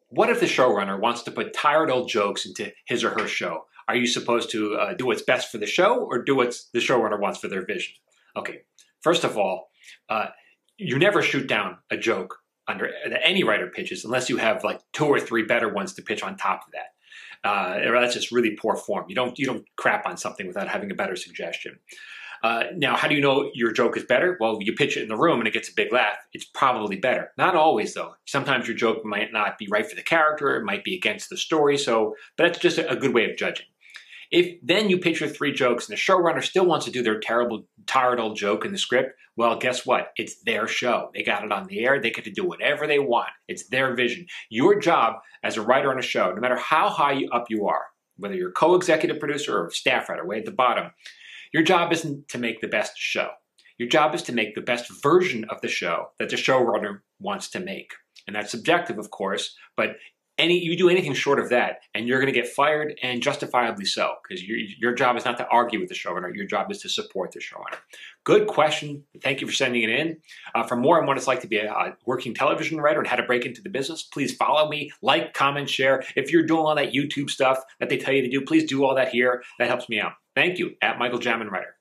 What if the showrunner wants to put tired old jokes into his or her show? Are you supposed to do what's best for the show or do what the showrunner wants for their vision? Okay, first of all, you never shoot down a joke under any writer pitches unless you have like 2 or 3 better ones to pitch on top of that. That's just really poor form. You don't crap on something without having a better suggestion. Now, how do you know your joke is better? Well, you pitch it in the room and it gets a big laugh. It's probably better. Not always, though. Sometimes your joke might not be right for the character. It might be against the story. But that's just a good way of judging. If then you pitch your 3 jokes and the showrunner still wants to do their terrible, tired old joke in the script, well, guess what? It's their show. They got it on the air. They get to do whatever they want. It's their vision. Your job as a writer on a show, no matter how high up you are, whether you're co-executive producer or staff writer way at the bottom, your job isn't to make the best show. Your job is to make the best version of the show that the showrunner wants to make. And that's subjective, of course, but you do anything short of that, and you're going to get fired, and justifiably so, because your job is not to argue with the showrunner. Your job is to support the showrunner. Good question. Thank you for sending it in. For more on what it's like to be a working television writer and how to break into the business, please follow me, like, comment, share. If you're doing all that YouTube stuff that they tell you to do, please do all that here. That helps me out. Thank you, @Michael Jamin Writer.